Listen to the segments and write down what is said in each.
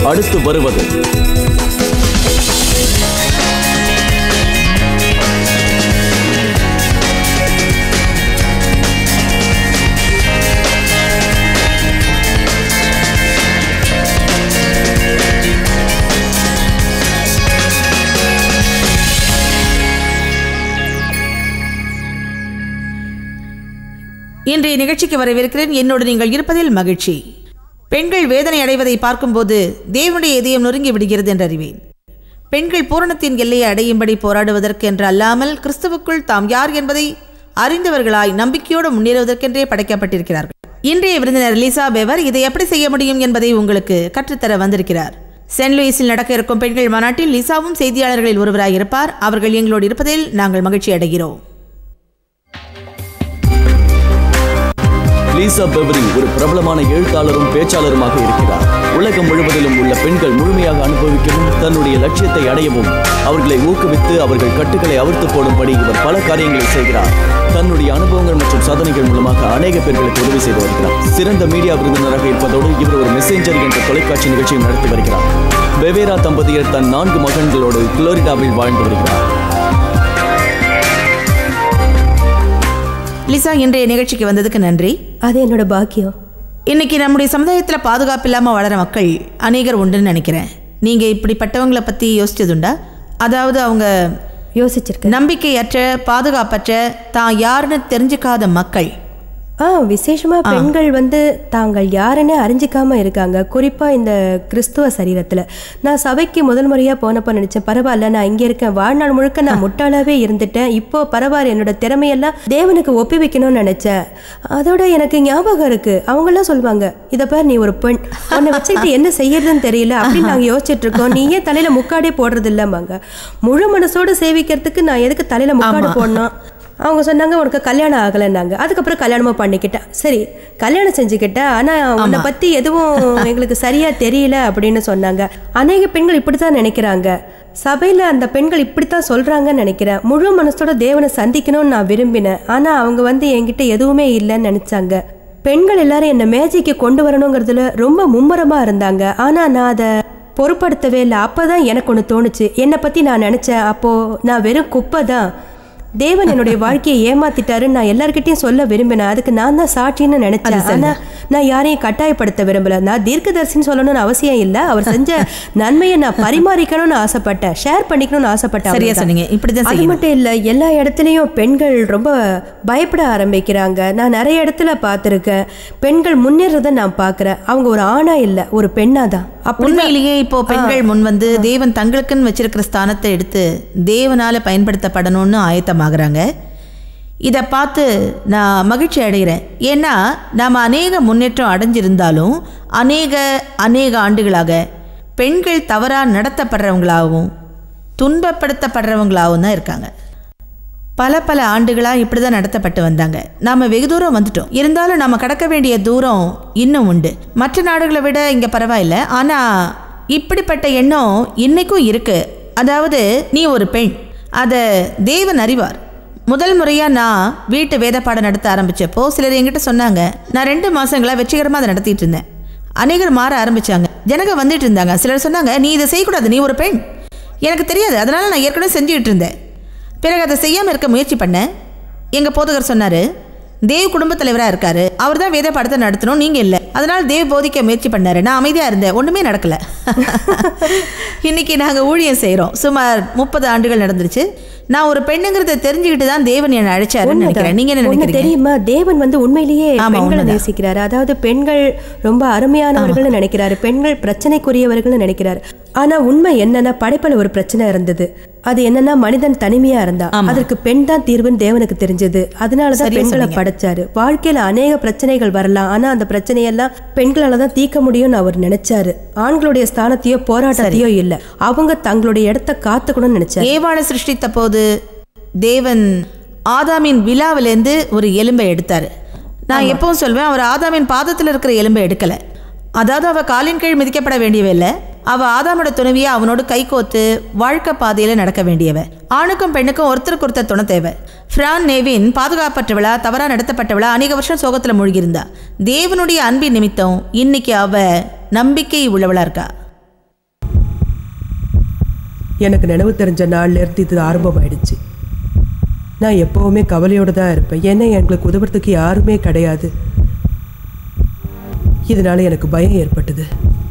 அடுத்து வருவது இன்றைய நிகழ்ச்சிக்கு வரவேற்கிறேன். என்னோடு நீங்கள் இருப்பதில் மகிழ்ச்சி. பெண்கள் வேதனை அடைவதை பார்க்கும்போது தேவனுடைய இதயம் நொறுங்கி விடுகிறது என்று அறிவேன். பெண்கள் பூரணத்தின் எல்லையை அடையும்படி போராடுவதற்கு என்று அல்லாமல் கிறிஸ்துவுக்குள் தாம் யார் என்பதை அறிந்தவர்களாய் நம்பிக்கையோடு முன்னேறுவதற்கென்றே படைக்கப்பட்டிருக்கிறார்கள். இன்றைய விருந்தினர் லிசா பெவர் இதை எப்படி செய்ய முடியும் என்பதை உங்களுக்கு கற்றுத்தர வந்திருக்கிறார். சென்ட் லூயிஸில் நடக்க இருக்கும் பெண்கள் மாநாட்டில் லிசாவும் செய்தியாளர்களில் ஒருவராய் இருப்பார். அவர்கள் எங்களோடு இருப்பதில் நாங்கள் மகிழ்ச்சி அடைகிறோம். லிசா பெவரி ஒரு பிரபலமான எழுத்தாளரும் பேச்சாளருமாக இருக்கிறார். உலகம் முழுவதிலும் உள்ள பெண்கள் முழுமையாக அனுபவிக்கவும் தன்னுடைய லட்சியத்தை அடையவும் அவர்களை ஊக்குவித்து அவர்கள் கட்டுகளை அவிழ்த்து போடும்படி இவர் பல காரியங்களை செய்கிறார். தன்னுடைய அனுபவங்கள் மற்றும் சாதனைகள் மூலமாக அநேக பேர்களுக்கு உதவி செய்து வருகிறார். சிறந்த மீடியா விருந்தினராக இருப்பதோடு இவர் ஒரு மெசேஞ்சர் என்ற தொலைக்காட்சி நிகழ்ச்சியை நடத்தி வருகிறார். பெவேரா தம்பதியர் தன் 4 மகன்களோடு புளோரிடாவில் வாழ்ந்து வருகிறார். லிசா, இன்றைய நிகழ்ச்சிக்கு வந்ததுக்கு நன்றி. அது என்னோட பாக்கியம். இன்னைக்கு நம்முடைய சமுதாயத்தில் பாதுகாப்பு இல்லாமல் வளர மக்கள் அநேகர் உண்டுன்னு நினைக்கிறேன். நீங்கள் இப்படிப்பட்டவங்களை பற்றி யோசிச்சதுண்டா? அதாவது அவங்க யோசிச்சிருக்க நம்பிக்கையற்ற, பாதுகாப்பற்ற, தான் யாருன்னு தெரிஞ்சுக்காத மக்கள். விசேஷமா பெண்கள் தாங்கள் யாருன்னு அறிஞ்சிக்காம இருக்காங்க. குறிப்பா இந்த கிறிஸ்துவ சரீரத்துல. நான் சபைக்கு முதல் முறையா போனப்போ நினைச்சேன், பரவாயில்ல, நான் இங்க இருக்கேன், வாழ்நாள் முழுக்க நான் முட்டாளாவே இருந்துட்டேன், இப்போ பரவாயில்ல, என்னோட திறமையெல்லாம் தேவனுக்கு ஒப்பி வைக்கணும்னு நினைச்சேன். அதோட எனக்கு ஞாபகம் இருக்கு, அவங்கெல்லாம் சொல்லுவாங்க, இதை பாரு, நீ ஒரு பெண், உன்னை வச்சுக்கிட்டு என்ன செய்யறதுன்னு தெரியல அப்படின்னு நாங்க யோசிச்சுட்டு இருக்கோம், நீ ஏன் தலையில முக்காடே போடுறது இல்லம்மாங்க. முழு மனசோடு சேவிக்கிறதுக்கு நான் எதுக்கு தலையில முக்காடு போடணும்? அவங்க சொன்னாங்க, உனக்கு கல்யாணம் ஆகலைன்னாங்க. அதுக்கப்புறம் கல்யாணமாக பண்ணிக்கிட்டேன். சரி, கல்யாணம் செஞ்சுக்கிட்டேன், ஆனால் உன்னை பற்றி எதுவும் எங்களுக்கு சரியாக தெரியல அப்படின்னு சொன்னாங்க. அநேக பெண்கள் இப்படி தான் நினைக்கிறாங்க. சபையில் அந்த பெண்கள் இப்படித்தான் சொல்கிறாங்கன்னு நினைக்கிறேன். முழு மனசோட தேவனை சந்திக்கணும்னு நான் விரும்பினேன். ஆனால் அவங்க என்கிட்ட எதுவுமே இல்லைன்னு நினச்சாங்க. பெண்கள் எல்லாரும் என்னை மேஜைக்கு கொண்டு வரணுங்கிறதுல ரொம்ப மும்முரமாக இருந்தாங்க. ஆனால் நான் அதை பொருட்படுத்தவே இல்லை. அப்போ தான் எனக்கு ஒன்று தோணுச்சு, என்னை பற்றி நான் நினச்சேன், அப்போது நான் வெறும் குப்பை தான், தேவன் என்னுடைய வாழ்க்கையை ஏமாத்திட்டாருன்னு நான் எல்லார்கிட்டையும் சொல்ல விரும்பினேன். அதுக்கு நான் தான் சாட்சின்னு நினைச்சேன். ஆனால் நான் யாரையும் கட்டாயப்படுத்த விரும்பல. நான் தீர்க்கதரிசின்னு சொல்லணும்னு அவசியம் இல்லை. அவர் செஞ்ச நன்மையை நான் பரிமாறிக்கணும்னு ஆசைப்பட்டேன், ஷேர் பண்ணிக்கணும்னு ஆசைப்பட்டேன். சரியா சொன்னீங்க. இப்படிதான். அது மட்டும் இல்லை, எல்லா இடத்துலையும் பெண்கள் ரொம்ப பயப்பட ஆரம்பிக்கிறாங்க. நான் நிறைய இடத்துல பார்த்துருக்கேன், பெண்கள் முன்னேறதை நான் பார்க்குறேன். அவங்க ஒரு ஆணா இல்லை, ஒரு பெண்ணா தான். உண்மையிலேயே இப்போ பெண்கள் முன் தேவன் தங்களுக்குன்னு வச்சிருக்கிற ஸ்தானத்தை எடுத்து தேவனால பயன்படுத்தப்படணும்னு ஆயத்தமாகறாங்க. இதை பார்த்து நான் மகிழ்ச்சி அடைகிறேன். ஏன்னா நாம் அநேக முன்னேற்றம் அடைஞ்சிருந்தாலும் அநேக ஆண்டுகளாக பெண்கள் தவறாக நடத்தப்படுறவங்களாகவும் துன்பப்படுத்தப்படுறவங்களாகவும் தான் இருக்காங்க. பல ஆண்டுகளாக இப்படி தான் நடத்தப்பட்டு வந்தாங்க. நாம் வெகு தூரம் வந்துட்டோம். இருந்தாலும் நாம் கடக்க வேண்டிய தூரம் இன்னும் உண்டு. மற்ற நாடுகளை விட இங்கே பரவாயில்லை. ஆனால் இப்படிப்பட்ட எண்ணம் இன்னைக்கும் இருக்குது. அதாவது நீ ஒரு பெண், அதை தேவன் அறிவார். முதல் முறையாக நான் வீட்டு வேத பாடம் நடத்த ஆரம்பித்தப்போ சிலர் என்கிட்ட சொன்னாங்க, நான் 2 மாதங்களாக வெற்றிகரமாக அதை நடத்திட்டு இருந்தேன். அநேகர் மாற ஆரம்பித்தாங்க, ஜனங்க வந்துட்டு இருந்தாங்க. சிலர் சொன்னாங்க, நீ இதை செய்யக்கூடாது, நீ ஒரு பெண். எனக்கு தெரியாது, அதனால் நான் ஏற்கனவே செஞ்சுக்கிட்டு இருந்தேன். பிறகு அதை செய்யாமல் இருக்க முயற்சி பண்ணேன். எங்கள் போதகர் சொன்னார், தேவ் குடும்ப தலைவராக இருக்கார், அவர் தான் வேத பாடத்தை நடத்தணும், நீங்கள் இல்லை. அதனால் தேவ் போதிக்க முயற்சி பண்ணார். நான் அமைதியாக இருந்தேன், ஒன்றுமே நடக்கலை. இன்றைக்கி நாங்கள் ஊழியம் செய்கிறோம். சுமார் 30 ஆண்டுகள் நடந்துருச்சு. நான் ஒரு பெண்ணுங்கிறத தெரிஞ்சுக்கிட்டு தான் தேவன் என்னை அழைச்சாருன்னு நினைக்கிறேன். நீங்க என்ன நினைக்கிறீங்க? தெரியுமா, தேவன் உண்மையிலேயே பெண்களை நேசிக்கிறாரு. அதாவது பெண்கள் ரொம்ப அருமையானவர்கள் நினைக்கிறாரு, பெண்கள் பிரச்சனைக்குரியவர்கள் நினைக்கிறாரு. ஆனா உண்மை என்னன்னா, படைப்புல ஒரு பிரச்சனை இருந்தது. அது என்னன்னா, மனிதன் தனிமையா இருந்தா அதற்கு பெண் தான் தீர்வுன்னு தேவனுக்கு தெரிஞ்சது. அதனாலதான் பெண்களை படைச்சாரு. வாழ்க்கையில அநேக பிரச்சனைகள் வரலாம், ஆனா அந்த பிரச்சனையெல்லாம் பெண்களால தான் தீர்க்க முடியும்னு அவர் நினைச்சாரு. ஆண்களுடைய ஸ்தானத்தையோ போராட்டத்தையோ இல்ல, அவங்க தங்களுடைய இடத்தை காத்துக்கணும்னு நினைச்சாரு. ஏவாளை சிருஷ்டித்த போது தேவன் ஆதாமின் விழாவிலேருந்து ஒரு எலும்பை எடுத்தாரு. நான் எப்பவும் சொல்வேன், அவர் ஆதாமின் பாதத்தில் இருக்கிற எலும்பை எடுக்கல. அதாவது அவ காலின் கீழ் மிதிக்கப்பட வேண்டியவ இல்லை, அவ ஆதாமோட துணைவியா அவனோடு கை கோத்து வாழ்க்கை பாதையில நடக்க வேண்டியவ. ஆணுக்கும் பெண்ணுக்கும் ஒருத்தருக்கு ஒருத்தர் துணை தேவை. பிரான் நேவின் பாதுகாப்பற்றவளா, தவறா நடத்தப்பட்டவளா, அநேக வருஷம் சோகத்துல மூழ்கியிருந்தா. தேவனுடைய அன்பின் நிமித்தம் இன்னைக்கு அவ நம்பிக்கை உள்ளவளா இருக்கா. எனக்கு நினைவு தெரிஞ்ச நாள்ல இருந்து இது ஆரம்பமாயிடுச்சு. நான் எப்போவுமே கவலையோடு தான் இருப்பேன். ஏன்னா எங்களுக்கு உதவுறதுக்கு யாருமே கிடையாது. இதனால எனக்கு பயம் ஏற்பட்டது.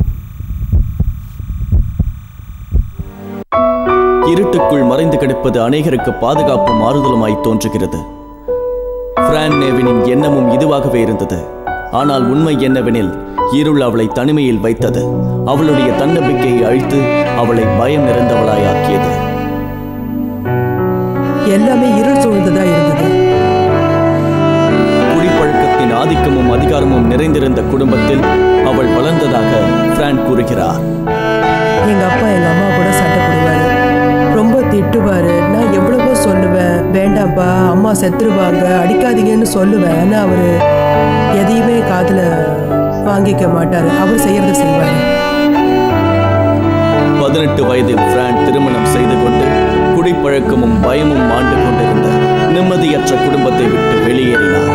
இருட்டுக்குள் மறைந்து கிடப்பது அநேகருக்கு பாதுகாப்பும் ஆறுதலுமாய் தோன்றுகிறது. பிரான் நேவினின் எண்ணமும் இதுவாகவே இருந்தது. ஆனால் உண்மை என்னவெனில், இருள் அவளை தனிமையில் வைத்தது. அவளுடைய தன்னம்பிக்கையை அழித்து அவளை பயம் நிறைந்தவளாய் ஆக்கியது. எல்லாமே இருள் சூழ்ந்ததா இருந்தது. குடிப்பழக்கத்தின் ஆதிக்கமும் அதிகாரமும் நிறைந்திருந்த குடும்பத்தில் அவள் வளர்ந்ததாக பிரான் கூறுகிறார். எங்க அப்பா எங்க அம்மா கூட சண்டை போடுவாரு, ரொம்ப திட்டுவாரு. நான் எவ்வளவோ சொல்லுவேன், வேண்டாம்ப்பா அம்மா செத்துருவாங்க, அடிக்காதீங்கன்னு சொல்லுவேன். ஆனா அவரு எதையுமே காதுல வாங்கிக்க மாட்டாரு. அவர் செய்யறத செய்வாரு. 18 வயதில் பிரான் திருமணம் செய்து கொண்டு குடிப்பழக்கமும் பயமும் ஆண்டு கொண்டிருந்த நிம்மதியற்ற குடும்பத்தை விட்டு வெளியேறினார்.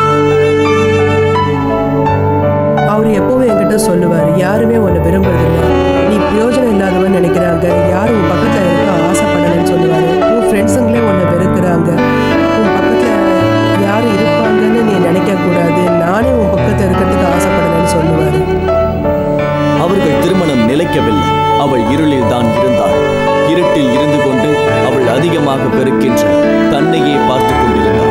அவர் எப்பவும் என்கிட்ட சொல்லுவார், யாருமே உன்னை விரும்புறதில்லை, நீ பிரயோஜனம் இல்லாதவன்னு நினைக்கிறாங்க, யாரும் உன் பக்கத்தில் இருக்க ஆசைப்படலன்னு சொல்லுவார். உன் ஃப்ரெண்ட்ஸுங்களே உன்னை வெறுக்கிறாங்க, உன் பக்கத்தில் யாரும் இருப்பாங்கன்னு நீ நினைக்கக்கூடாது, நானே உன் பக்கத்தில் இருக்கிறதுக்கு ஆசைப்படலன்னு சொல்லுவார். அவர்கள் திருமணம் நிலைக்கவில்லை. அவள் இருளில் தான் இருந்தாள். இருட்டில் இருந்து கொண்டு அவள் அதிகமாக பெருக்கின்ற தன்னையே பார்த்து கொண்டிருந்தாள்.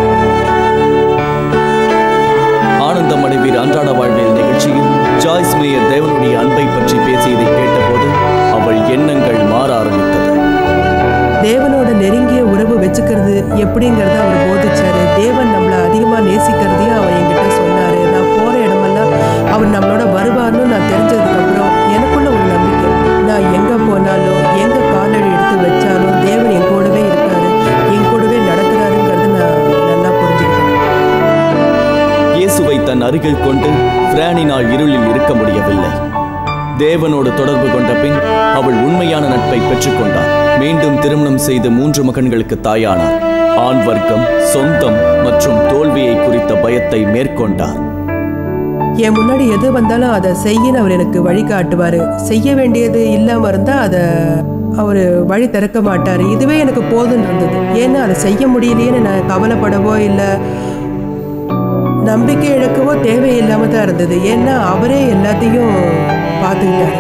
ஆனந்தமடைவீர் அன்றாட வாழ்வியல் நிகழ்ச்சியில் ஜாய்ஸ் மேயர் தேவனுடைய அன்பை பற்றி பேசியதை கேட்டபோது அவள் எண்ணங்கள் மாற ஆரம்பித்தது. தேவனோட நெருங்கிய உறவு வச்சுக்கிறது எப்படிங்கிறத அவர் போதிச்சாரு. தேவன் நம்மளை அதிகமாக நேசிக்கிறதையும் அவர் என்கிட்ட சொன்னாரு. நான் போற இடமெல்லாம் அவர் நம்மளோட வருவார்னு நான் தெரிஞ்சதுக்கு அப்புறம் எனக்குள்ள ஒரு நம்பிக்கை, நான் எங்க போனாலும் எங்க காலடி எடுத்து வச்சாலும் தேவன் என் கூடவே இருக்காரு, என் கூடவே நடக்கிறாருங்கிறது நான் நல்லா புரிஞ்சுக்கிட்டேன். இயேசுவை தன் அருகில் கொண்டு பிரானினால் இருளில் இருக்க முடியவில்லை. தேவனோடு தொடர்பு கொண்ட பின் அவள் உண்மையான நட்பை பெற்றுக்கொண்டார். மீண்டும் திருமணம் செய்து 3 மகன்களுக்கு தாயானார். ஆண் வர்க்கம், சொந்தம் மற்றும் தோல்வியை குறித்த பயத்தை மேற்கொண்டார். என் முன்னாடி எது வந்தாலும் அதை செய்யன்னு அவர் எனக்கு வழிகாட்டுவார். செய்ய வேண்டியது இல்லாமல் இருந்தால் அதை அவர் வழி திறக்க மாட்டார். இதுவே எனக்கு போதுன்னு இருந்தது. ஏன்னா அதை செய்ய முடியலையேன்னு நான் கவலைப்படவோ இல்லை நம்பிக்கை இழக்கவோ தேவையில்லாமல் தான் இருந்தது. ஏன்னா அவரே எல்லாத்தையும் பார்த்துக்கிட்டாரு.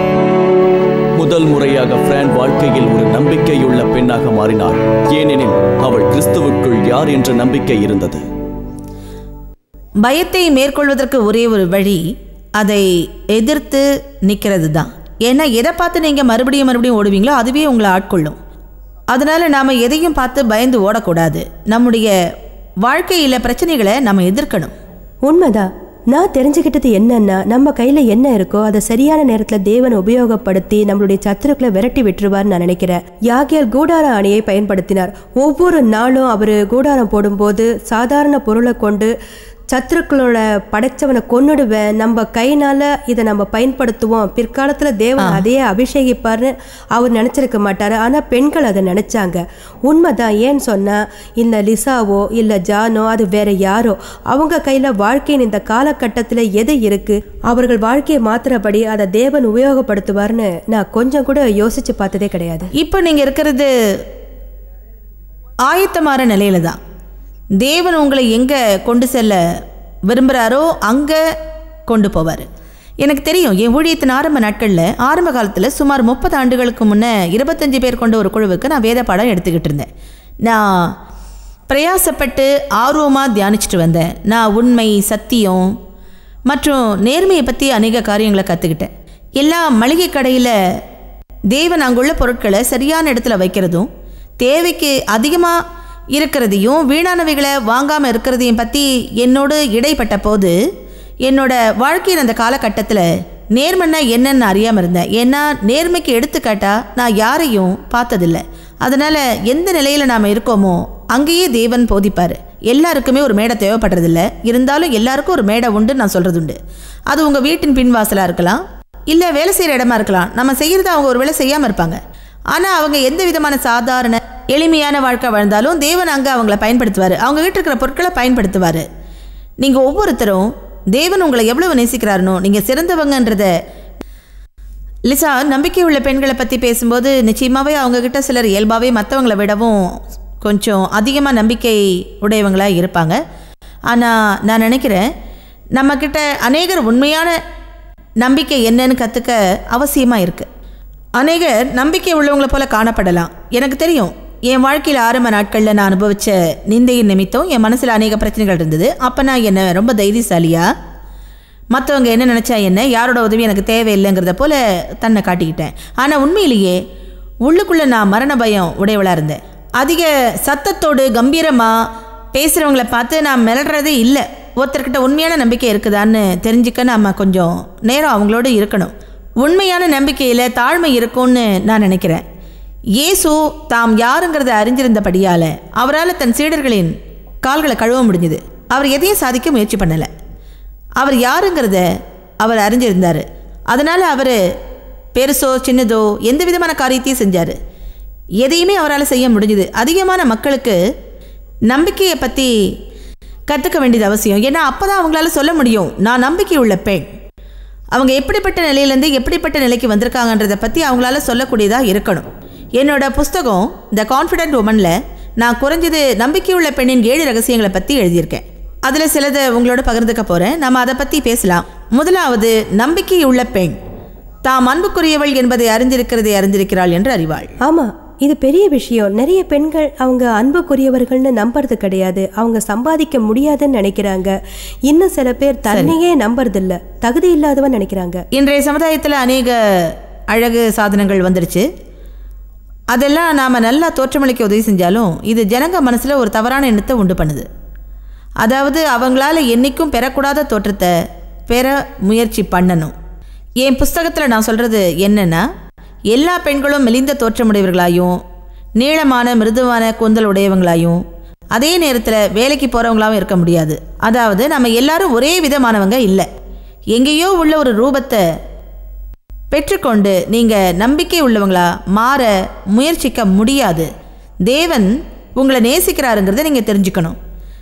முதல் முறையாக பிரான் வாழ்க்கையில் ஒரு நம்பிக்கையுள்ள பெண்ணாக மாறினாள். ஏனெனில் அவள் கிறிஸ்துவுக்குள் யார் என்ற நம்பிக்கை இருந்தது. பயத்தை மேற்கொள்வதற்கு ஒரே ஒரு வழி அதை எதிர்த்து நிற்கிறது தான். ஏன்னா எதை பார்த்து நீங்கள் மறுபடியும் ஓடுவீங்களோ அதுவே உங்களை ஆட்கொள்ளும். அதனால் நாம் எதையும் பார்த்து பயந்து ஓடக்கூடாது. நம்முடைய வாழ்க்கையில் பிரச்சனைகளை நம்ம எதிர்க்கணும். உண்மைதான். நான் தெரிஞ்சுக்கிட்டது என்னன்னா, நம்ம கையில் என்ன இருக்கோ அதை சரியான நேரத்தில் தேவன் உபயோகப்படுத்தி நம்மளுடைய சத்துருக்களை விரட்டி விட்டுருவார்னு நான் நினைக்கிறேன். யாகியல் கூடார அணியை பயன்படுத்தினார். ஒவ்வொரு நாளும் அவர் கூடாரம் போடும்போது சாதாரண பொருளை கொண்டு சத்துருக்களோட படைச்சவனை கொன்னுடுவேன், நம்ம கையினால் இதை நம்ம பயன்படுத்துவோம், பிற்காலத்தில் தேவன் அதையே அபிஷேகிப்பார்னு அவர் நினச்சிருக்க மாட்டார். ஆனால் பெண்கள் அதை நினச்சாங்க. உண்மைதான். ஏன்னு சொன்னால் இந்த லிசாவோ இல்லை ஜானோ அது வேற யாரோ அவங்க கையில் வாழ்க்கையின் இந்த காலகட்டத்தில் எது இருக்குது, அவர்கள் வாழ்க்கையை மாற்றுறபடி அதை தேவன் உபயோகப்படுத்துவார்னு நான் கொஞ்சம் கூட யோசித்து பார்த்ததே கிடையாது. இப்போ நீங்கள் இருக்கிறது ஆயத்தமான நிலையில தான். தேவன் உங்களை எங்கே கொண்டு செல்ல விரும்புகிறாரோ அங்கே கொண்டு போவார். எனக்கு தெரியும், என் ஊழியத்தின் ஆரம்ப காலத்தில் சுமார் 30 ஆண்டுகளுக்கு முன்னே 25 பேர் கொண்ட ஒரு குழுவுக்கு நான் வேத பாடம் எடுத்துக்கிட்டு இருந்தேன். நான் பிரயாசப்பட்டு ஆர்வமாக தியானிச்சுட்டு வந்தேன். நான் உண்மை, சத்தியம் மற்றும் நேர்மையை பற்றி அநேக காரியங்களை கற்றுக்கிட்டேன். எல்லா மளிகை கடையில் தேவன் அங்குள்ள பொருட்களை சரியான இடத்துல வைக்கிறதும், தேவைக்கு அதிகமாக இருக்கிறதையும் வீணானவைகளை வாங்காமல் இருக்கிறதையும் பற்றி என்னோடு இடைப்பட்ட போது என்னோட வாழ்க்கையின் அந்த காலகட்டத்தில் நேர்மைன்னா என்னன்னு அறியாமல் இருந்தேன். ஏன்னா நேர்மைக்கு எடுத்துக்காட்டால் நான் யாரையும் பார்த்ததில்லை. அதனால் எந்த நிலையில் நாம் இருக்கோமோ அங்கேயே தேவன் போதிப்பார். எல்லாருக்குமே ஒரு மேடை தேவைப்படுறதில்ல, இருந்தாலும் எல்லாருக்கும் ஒரு மேடை உண்டு நான் சொல்கிறது உண்டு. அது உங்கள் வீட்டின் பின்வாசலாக இருக்கலாம், இல்லை வேலை செய்கிற இடமா இருக்கலாம். நம்ம செய்கிறத அவங்க ஒரு வேலை செய்யாமல் இருப்பாங்க. ஆனால் அவங்க எந்த விதமான சாதாரண எளிமையான வாழ்க்கை வாழ்ந்தாலும் தேவன் அங்கே அவங்கள பயன்படுத்துவார். அவங்க வீட்டில் இருக்கிற பொருட்களை பயன்படுத்துவார். நீங்கள் ஒவ்வொருத்தரும் தேவன் உங்களை எவ்வளவு நேசிக்கிறாருனோ, நீங்கள் சிறந்தவங்கன்றத லிசா, நம்பிக்கை உள்ள பெண்களை பற்றி பேசும்போது நிச்சயமாகவே அவங்கக்கிட்ட சிலர் இயல்பாகவே மற்றவங்களை விடவும் கொஞ்சம் அதிகமாக நம்பிக்கை உடையவங்களாக இருப்பாங்க. ஆனால் நான் நினைக்கிறேன் நம்மக்கிட்ட அநேகர் உண்மையான நம்பிக்கை என்னன்னு கற்றுக்க அவசியமாக இருக்குது. அநேகர் நம்பிக்கை உள்ளவங்களை போல் காணப்படலாம். எனக்கு தெரியும், என் வாழ்க்கையில் ஆரம்ப நாட்களில் நான் அனுபவித்த நிந்தையின் நிமித்தம் என் மனசில் அநேக பிரச்சனைகள் இருந்தது. அப்போ நான் என்ன ரொம்ப தைரியசாலியாக மற்றவங்க என்ன நினச்சா என்ன, யாரோட உதவி எனக்கு தேவையில்லைங்கிறத போல் தன்னை காட்டிக்கிட்டேன். ஆனால் உண்மையிலேயே உள்ளுக்குள்ளே நான் மரண பயம் உடையவளாக இருந்தேன். அதிக சத்தத்தோடு கம்பீரமாக பேசுகிறவங்களை பார்த்து நான் மிளறதே இல்லை. ஒருத்தர்கிட்ட உண்மையான நம்பிக்கை இருக்குதான்னு தெரிஞ்சுக்க நம்ம கொஞ்சம் நேரம் அவங்களோட இருக்கணும். உண்மையான நம்பிக்கையில் தாழ்மை இருக்கும்னு நான் நினைக்கிறேன். இயேசு தாம் யாருங்கிறத அறிஞ்சிருந்தபடியால் அவரால் தன் சீடர்களின் கால்களை கழுவ முடிஞ்சுது. அவர் எதையும் சாதிக்க முயற்சி பண்ணலை. அவர் யாருங்கிறத அவர் அறிஞ்சிருந்தார். அதனால் அவர் பெருசோ சின்னதோ எந்த விதமான காரியத்தையும் செஞ்சார். எதையுமே அவரால் செய்ய முடிஞ்சுது. அதிகமான மக்களுக்கு நம்பிக்கையை பற்றி கற்றுக்க வேண்டியது அவசியம். ஏன்னா அப்போ தான் அவங்களால சொல்ல முடியும், நான் நம்பிக்கை உள்ள பெண். அவங்க எப்படிப்பட்ட நிலையிலேருந்து எப்படிப்பட்ட நிலைக்கு வந்திருக்காங்கன்றதை பற்றி அவங்களால சொல்லக்கூடியதாக இருக்கணும். என்னோட புஸ்தகம் த கான்ஃபிடென்ட் உமனில் நான் குறைஞ்சது நம்பிக்கையுள்ள பெண்ணின் 7 ரகசியங்களை பற்றி எழுதியிருக்கேன். அதில் சிலதை உங்களோட பகிர்ந்துக்க போகிறேன். நம்ம அதை பற்றி பேசலாம். முதலாவது, நம்பிக்கையுள்ள பெண் தாம் அன்புக்குரியவள் என்பதை அறிந்திருக்கிறாள் என்று அறிவாள். ஆமாம், இது பெரிய விஷயம். நிறைய பெண்கள் அவங்க அன்புக்குரியவர்கள்னு நம்புறது கிடையாது. அவங்க சம்பாதிக்க முடியாதுன்னு நினைக்கிறாங்க. இன்னும் சில பேர் தன்னையே நம்புறதில்ல, தகுதி இல்லாதவன் நினைக்கிறாங்க. இன்றைய சமுதாயத்தில் அநேக அழகு சாதனங்கள் வந்துடுச்சு. அதெல்லாம் நாம் நல்லா தோற்றமளிக்க உதவி செஞ்சாலும் இது ஜனங்க மனசில் ஒரு தவறான எண்ணத்தை உண்டு பண்ணுது. அதாவது அவங்களால என்றைக்கும் பெறக்கூடாத தோற்றத்தை பெற முயற்சி பண்ணணும். என் புஸ்தகத்தில் நான் சொல்கிறது என்னென்னா, எல்லா பெண்களும் மெலிந்த தோற்றமுடையவர்களாயும் நீளமான மிருதுவான கூந்தல் உடையவங்களாயும் அதே நேரத்தில் வேலைக்கு போகிறவங்களாகவும் இருக்க முடியாது. அதாவது நம்ம எல்லாரும் ஒரே விதமானவங்க இல்லை. எங்கேயோ உள்ள ஒரு ரூபத்தை பெற்றுக்கொண்டு நீங்கள் நம்பிக்கை உள்ளவங்களா மாற முயற்சிக்க முடியாது. தேவன் உங்களை நேசிக்கிறாருங்கிறத நீங்கள் தெரிஞ்சுக்கணும்.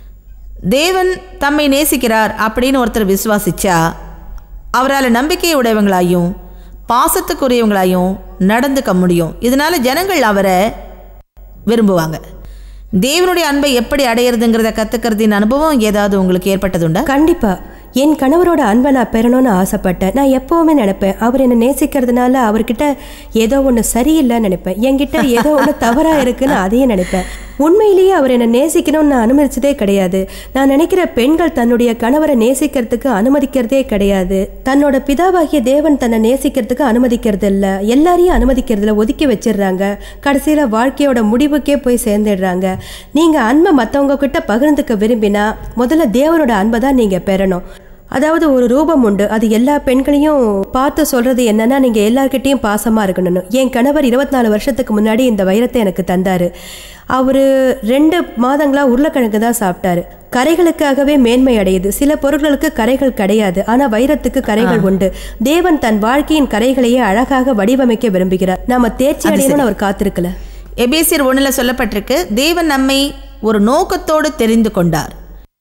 தேவன் தம்மை நேசிக்கிறார் அப்படின்னு ஒருத்தர் விசுவாசிச்சா அவரால் நம்பிக்கை உடையவங்களாயும் பாசத்துக்குரியவங்களாயும் நடந்துக்க முடியும். இதனால ஜனங்கள் அவரை விரும்புவாங்க. தேவனுடைய அன்பை எப்படி அடையிறதுங்கிறத கற்றுக்கிறதின் அனுபவம் ஏதாவது உங்களுக்கு ஏற்பட்டதுண்டா? கண்டிப்பாக. என் கணவரோட அன்பை நான் பெறணும்னு ஆசைப்பட்டேன். நான் எப்போவுமே நினைப்பேன், அவர் என்னை நேசிக்கிறதுனால அவர்கிட்ட ஏதோ ஒன்று சரியில்லைன்னு நினைப்பேன். என்கிட்ட ஏதோ ஒன்று தவறாக இருக்குன்னு அதையும் நினைப்பேன். உண்மையிலேயே அவர் என்னை நேசிக்கணும்னு நான் அனுமதிச்சதே கிடையாது. நான் நினைக்கிற பெண்கள் தன்னுடைய கணவரை நேசிக்கிறதுக்கு அனுமதிக்கிறதே கிடையாது. தன்னோட பிதாவாகிய தேவன் தன்னை நேசிக்கிறதுக்கு அனுமதிக்கிறது இல்லை. எல்லாரையும் அனுமதிக்கிறதுல ஒதுக்கி வச்சிடுறாங்க. கடைசியில் வாழ்க்கையோட முடிவுக்கே போய் சேர்ந்துடுறாங்க. நீங்கள் அன்பை மற்றவங்க கிட்ட பகிர்ந்துக்க விரும்பினா முதல்ல தேவனோட அன்பை தான் நீங்கள் பெறணும். அதாவது ஒரு ரூபம் உண்டு, அது எல்லா பெண்களையும் பார்த்து சொல்கிறது என்னன்னா, நீங்கள் எல்லார்கிட்டையும் பாசமாக இருக்கணும். என் கணவர் 24 வருஷத்துக்கு முன்னாடி இந்த வைரத்தை எனக்கு தந்தார். அவர் 2 மாதங்களாக உருளைக்கிழங்கு தான் சாப்பிட்டாரு. கரைகளுக்காகவே மேன்மை அடையுது. சில பொருட்களுக்கு கரைகள் கிடையாது, ஆனால் வைரத்துக்கு கரைகள் உண்டு. தேவன் தன் வாழ்க்கையின் கரைகளையே அழகாக வடிவமைக்க விரும்புகிறார். நாம தேர்ச்சி அடையணும்னு அவர் காத்திருக்கல. எபேசியர் 1 சொல்லப்பட்டிருக்கு, தேவன் நம்மை ஒரு நோக்கத்தோடு தெரிந்து கொண்டார்.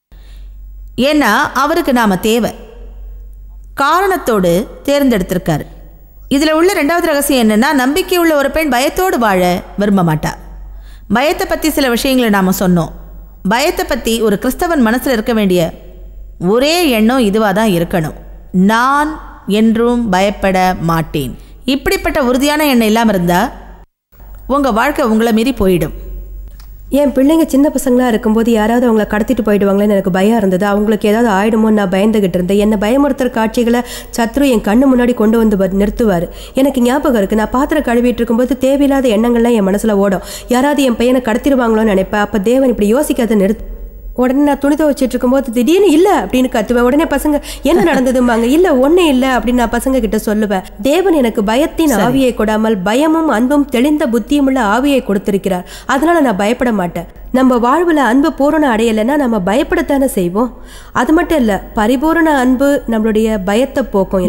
ஏன்னா அவருக்கு நாம தேவை, காரணத்தோடு தேர்ந்தெடுத்திருக்காரு. இதில் உள்ள 2வது ரகசியம் என்னன்னா, நம்பிக்கை உள்ள ஒரு பெண் பயத்தோடு வாழ விரும்ப மாட்டார். பயத்தை பற்றி சில விஷயங்களை நாம் சொன்னோம். பயத்தை பற்றி ஒரு கிறிஸ்தவன் மனசில் இருக்க வேண்டிய ஒரே எண்ணம் இதுவாக தான் இருக்கணும், நான் என்றும் பயப்பட மாட்டேன். இப்படிப்பட்ட உறுதியான எண்ணம் இல்லாமல் இருந்தால் உங்கள் வாழ்க்கை உங்களை மீறி போயிடும். என் பிள்ளைங்க சின்ன பசங்களாக இருக்கும்போது யாராவது அவங்கள கடத்திட்டு போயிடுவாங்களேன்னு எனக்கு பயம் இருந்தது. அவங்களுக்கு ஏதாவது ஆயிடுமோன்னு நான் பயந்துகிட்டு இருந்தேன். என்னை பயமுறுத்துற காட்சிகளை சத்ரு என் கண்ணு முன்னாடி கொண்டு வந்து நிறுத்துவார். எனக்கு ஞாபகம் இருக்குது, நான் பாத்திரம் கழுவிட்டு இருக்கும்போது தேவையில்லாத எண்ணங்கள்லாம் என் மனசில் ஓடும். யாராவது என் பையனை கடத்திடுவாங்களோன்னு நினைப்பேன். அப்போ தேவன் இப்படி யோசிக்காத நிறுத்து. உடனே நான் துணி துவைச்சிட்டு இருக்கும்போது திடீர்னு இல்லை அப்படின்னு கத்துவேன். உடனே பசங்க என்ன நடந்ததும்பாங்க. இல்லை ஒன்றும் இல்லை அப்படின்னு நான் பசங்க கிட்ட சொல்லுவேன். தேவன் எனக்கு பயத்தின் ஆவியை கொடாமல் பயமும் அன்பும் தெளிந்த புத்தியும் உள்ள ஆவியை கொடுத்திருக்கிறார். அதனால நான் பயப்பட மாட்டேன். நம்ம வாழ்வில் அன்பு பூரண அடையலைன்னா நம்ம பயப்படத்தானே செய்வோம். அது மட்டும் இல்லை, பரிபூரண அன்பு நம்மளுடைய பயத்தை போக்கும்.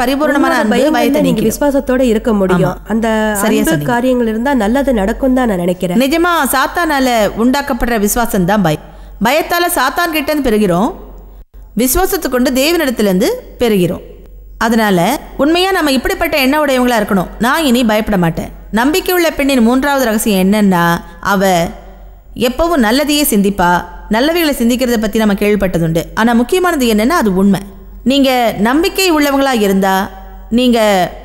நீங்க விசுவாசத்தோட இருக்க முடியும். அந்த அன்பு காரியங்கள் இருந்தா நல்லது நடக்கும் தான் நான் நினைக்கிறேன். நிஜமா சாத்தானால உண்டாக்கப்படுற விசுவாசம் தான் பயம். பயத்தால் சாத்தான் கிட்டேருந்து பெறுகிறோம், விசுவாசத்தை கொண்டு தேவனிடத்துலேருந்து பெறுகிறோம். அதனால உண்மையா நம்ம இப்படிப்பட்ட எண்ண உடையவங்களா இருக்கணும். நான் இனி பயப்பட மாட்டேன். நம்பிக்கை உள்ள பெண்ணின் 3வது ரகசியம் என்னன்னா, அவ எப்பவும் நல்லதையே சிந்திப்பா. நல்லவைகளை சிந்திக்கிறத பத்தி நம்ம கேள்விப்பட்டதுண்டு. ஆனா முக்கியமானது என்னன்னா, அது உண்மை. நீங்க நம்பிக்கை உள்ளவங்களா இருந்தா நீங்க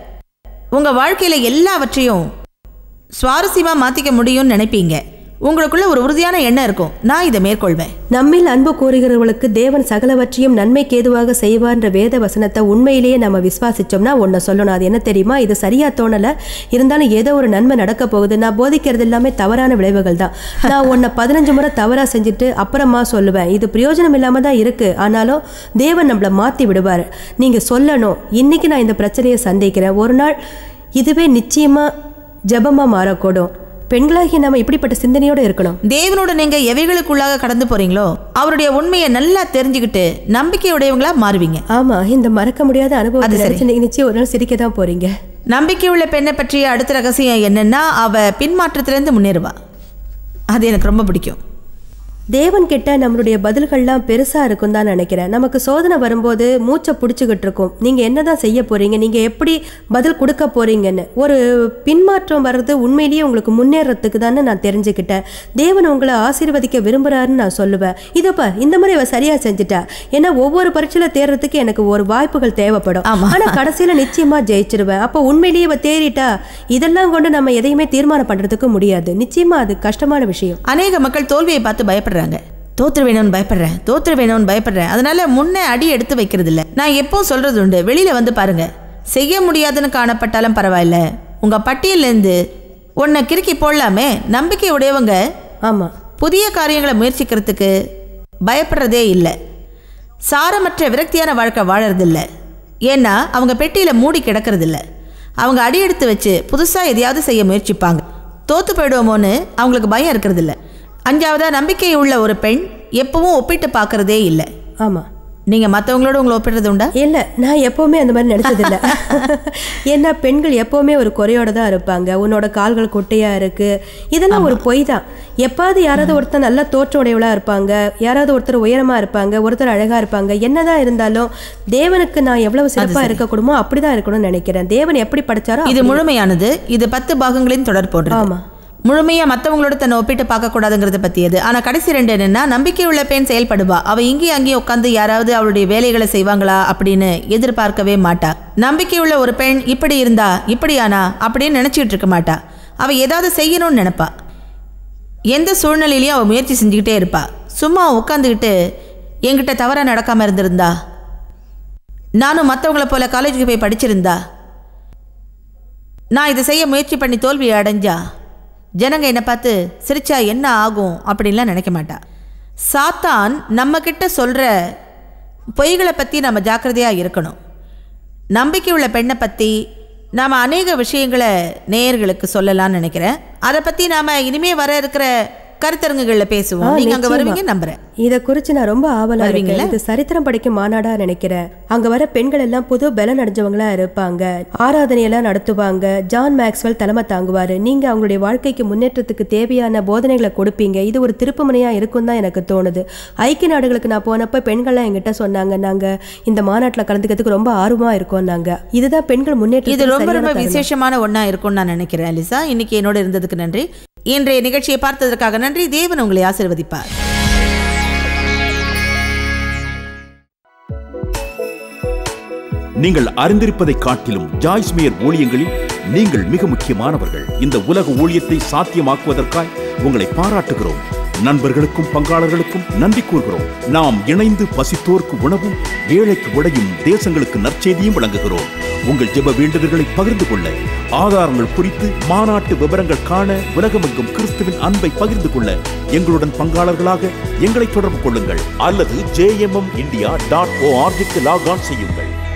உங்க வாழ்க்கையில எல்லாவற்றையும் சுவாரஸ்யமா மாத்திக்க முடியும்னு நினைப்பீங்க. உங்களுக்குள்ள ஒரு உறுதியான எண்ணம் இருக்கும், நான் இதை மேற்கொள்வேன். நம்மில் அன்பு கூறுகிறவர்களுக்கு தேவன் சகலவற்றையும் நன்மைக்கு ஏதுவாக செய்வார்ன்ற வேத வசனத்தை உண்மையிலேயே நம்ம விசுவாசிச்சோம்னா ஒன்றை சொல்லணும். அது என்ன தெரியுமா? இது சரியா தோணலை, இருந்தாலும் ஏதோ ஒரு நன்மை நடக்க போகுது. நான் போதிக்கிறது எல்லாமே தவறான விளைவுகள் தான். நான் உன்னை 15 முறை தவறாக செஞ்சுட்டு அப்புறமா சொல்லுவேன். இது பிரயோஜனம் இல்லாமல் தான் இருக்கு, ஆனாலும் தேவன் நம்மளை மாற்றி விடுவார். நீங்கள் சொல்லணும், இன்னைக்கு நான் இந்த பிரச்சனையை சந்திக்கிறேன், ஒரு நாள் இதுவே நிச்சயமாக ஜபமாக மாறக்கூடும். பெண்களாகி நம்ம இப்படிப்பட்ட சிந்தனையோடு இருக்கணும். தேவனோட நீங்க எவைகளுக்குள்ளாக கடந்து போறீங்களோ அவருடைய உண்மையை நல்லா தெரிஞ்சுக்கிட்டு நம்பிக்கையுடையவங்களா மாறுவீங்க. ஆமா, இந்த மறக்க முடியாத அனுபவத்தை நிச்சயம் ஒரு நாள் சிரிக்க தான் போறீங்க. நம்பிக்கை உள்ள பெண்ணை பற்றிய அடுத்த ரகசியம் என்னன்னா, அவ பின்மாற்றத்திலிருந்து முன்னேறுவா. அது எனக்கு ரொம்ப பிடிக்கும். தேவன் கிட்ட நம்மளுடைய பதில்கள்லாம் பெருசா இருக்கும் தான் நினைக்கிறேன். நமக்கு சோதனை வரும்போது மூச்சை பிடிச்சிக்கிட்டு இருக்கும், நீங்க என்னதான் செய்ய போறீங்க, நீங்க எப்படி பதில் கொடுக்க போறீங்கன்னு. ஒரு பின்மாற்றம் வர்றது உண்மையிலேயே உங்களுக்கு முன்னேறதுக்கு தானே நான் தெரிஞ்சுக்கிட்டேன். தேவன் உங்களை ஆசீர்வதிக்க விரும்புறாருன்னு நான் சொல்லுவேன். இதப்பா இந்த மாதிரி அவ சரியா செஞ்சுட்டா, ஏன்னா ஒவ்வொரு பரீட்சையில தேர்றதுக்கு எனக்கு ஒரு வாய்ப்புகள் தேவைப்படும், ஆனா கடைசியில நிச்சயமா ஜெயிச்சிருவேன். அப்போ உண்மையிலேயே அவ தேறிட்டா, இதெல்லாம் கொண்டு நம்ம எதையுமே தீர்மானம் பண்றதுக்கு முடியாது. நிச்சயமா அது கஷ்டமான விஷயம். அநேக மக்கள் தோல்வியை பார்த்து பயப்படுறாங்க. தோற்று வேணும்னு பயப்படுறேன், அதனால முன்னே அடி எடுத்து வைக்கிறது இல்லை. நான் எப்பவும் சொல்றது உண்டு, வெளியில வந்து பாருங்க, செய்ய முடியாதுன்னு காணப்பட்டாலும் பரவாயில்ல, உங்க பட்டியலிருந்து உன்னை கிறுக்கி போடலாமே. நம்பிக்கை உடையவங்க ஆமா புதிய காரியங்களை முயற்சிக்கிறதுக்கு பயப்படுறதே இல்லை. சாரமற்ற விரக்தியான வாழ்க்கை வாழறதில்லை. ஏன்னா அவங்க பெட்டியில மூடி கிடக்கிறதில்ல. அவங்க அடி எடுத்து வச்சு புதுசா எதையாவது செய்ய முயற்சிப்பாங்க. தோத்து போயிடுவோமோன்னு அவங்களுக்கு பயம் இருக்கிறது இல்லை. 5வதா, நம்பிக்கை உள்ள ஒரு பெண் எப்பவும் ஒப்பிட்டு பார்க்கறதே இல்லை. ஆமா, நீங்க மற்றவங்களோட உங்களை ஒப்பிடுறது உண்டா? இல்லை, நான் எப்போவுமே அந்த மாதிரி நினச்சதில்லை. ஏன்னா பெண்கள் எப்போவுமே ஒரு குறையோட தான் இருப்பாங்க. உன்னோட கால்கள் கொட்டையாக இருக்குது, இதெல்லாம் ஒரு பொய் தான். எப்பாவது யாராவது ஒருத்தர் நல்ல தோற்ற உடையவளாக இருப்பாங்க, யாராவது ஒருத்தர் உயரமாக இருப்பாங்க, ஒருத்தர் அழகாக இருப்பாங்க. என்னதான் இருந்தாலும் தேவனுக்கு நான் எவ்வளவு சிறப்பாக இருக்கக்கூடுமோ அப்படி தான் இருக்கணும்னு நினைக்கிறேன். தேவன் எப்படி படைச்சாரோ இது முழுமையானது. இது 10 பாகங்களின் தொடர் போன்றது. ஆமாம், முழுமையா மற்றவங்களோட தன்னை ஒப்பிட்டு பார்க்கக்கூடாதுங்கிறத பற்றியது. ஆனால் கடைசி 2 என்னன்னா, நம்பிக்கை உள்ள பெண் செயல்படுவா. அவள் இங்கேயும் அங்கேயும் உட்காந்து யாராவது அவளுடைய வேலைகளை செய்வாங்களா அப்படின்னு எதிர்பார்க்கவே மாட்டா. நம்பிக்கை உள்ள ஒரு பெண் இப்படி இருந்தா இப்படியானா அப்படின்னு நினச்சிக்கிட்டு இருக்க மாட்டா. அவள் ஏதாவது செய்யணும்னு நினைப்பா. எந்த சூழ்நிலையிலையும் அவள் முயற்சி செஞ்சுக்கிட்டே இருப்பா. சும்மா உட்காந்துக்கிட்டு என்கிட்ட தவறாக நடக்காமல் இருந்திருந்தா, நானும் மற்றவங்களை போல காலேஜுக்கு போய் படிச்சிருந்தா, நான் இதை செய்ய முயற்சி பண்ணி தோல்வி அடைஞ்சா, ஜனங்க என்னை பார்த்து சிரிச்சா என்ன ஆகும் அப்படின்லாம் நினைக்க மாட்டா. சாத்தான் நம்ம கிட்ட சொல்கிற பொய்களை பற்றி நம்ம ஜாக்கிரதையாக இருக்கணும். நம்பிக்கை உள்ள பெண்ணை பற்றி நாம் அநேக விஷயங்களை நேயர்களுக்கு சொல்லலாம்னு நினைக்கிறேன். அதை பற்றி நாம் இனிமே வர இருக்கிற கருத்தரங்குகளில் பேசுவோம். நீங்க அங்க வருவீங்க நம்புறேன். இதை குறித்து நான் ரொம்ப ஆவலா இருக்கேன். இது சரித்திரம் படிக்கும் மாநாடா நினைக்கிறேன். அங்க வர பெண்கள் எல்லாம் புது பலம் அடைஞ்சவங்களா இருப்பாங்க, ஆராதனையெல்லாம் நடத்துவாங்க. ஜான் மேக்ஸ்வெல் தலைமை தாங்குவாரு. நீங்க அவங்களுடைய வாழ்க்கைக்கு முன்னேற்றத்துக்கு தேவையான போதனைகளை கொடுப்பீங்க. இது ஒரு திருப்புமுனையா இருக்கும் தான் எனக்கு தோணுது. ஐக்கிய நாடுகளுக்கு நான் போனப்ப பெண்கள்லாம் என்கிட்ட சொன்னாங்க, நாங்க இந்த மாநாட்டில் கலந்துக்கிறதுக்கு ரொம்ப ஆர்வமா இருக்கோம். நாங்க இதுதான் பெண்கள் முன்னேற்றம். இது ரொம்ப ரொம்ப விசேஷமான ஒண்ணா இருக்கும்னு நான் நினைக்கிறேன். லிசா, இன்னைக்கு என்னோட இருந்ததுக்கு நன்றி. இன்றைய நிகழ்ச்சியை பார்த்ததற்காக நன்றி. தேவன் உங்களை ஆசீர்வதிப்பார். நீங்கள் அறிந்திருப்பதை காட்டிலும் ஜாய்ஸ் மேயர் ஊழியங்களில் நீங்கள் மிக முக்கியமானவர்கள். இந்த உலக ஊழியத்தை சாத்தியமாக்குவதற்காய் உங்களை பாராட்டுகிறோம். நண்பர்களுக்கும் பங்காளர்களுக்கும் நன்றி கூறுகிறோம். நாம் இணைந்து பசித்தோர்க்கு உணவும் ஏழைக்கு உடையும் தேசங்களுக்கு நற்செய்தியும் வழங்குகிறோம். உங்கள் ஜெப வேண்டுதல்களை பகிர்ந்து கொள்ள, ஆதாரங்கள் குறித்து மாநாட்டு விவரங்கள் காண, உலகமெங்கும் கிறிஸ்துவின் அன்பை பகிர்ந்து கொள்ள எங்களுடன் பங்காளர்களாக எங்களை தொடர்பு கொள்ளுங்கள் அல்லது jmmindia.org லாக் ஆன் செய்யுங்கள்.